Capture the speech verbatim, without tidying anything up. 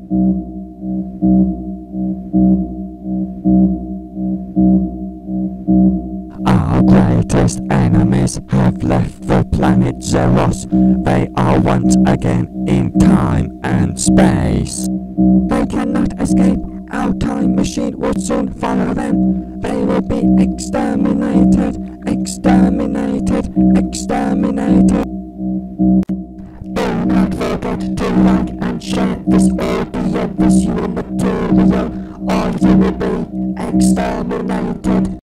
Our greatest enemies have left the planet Zeros. They are once again in time and space. They cannot escape. Our time machine will soon follow them. They will be exterminated, exterminated, exterminated. Do not forget to like and share this audio, this material, or you will be exterminated.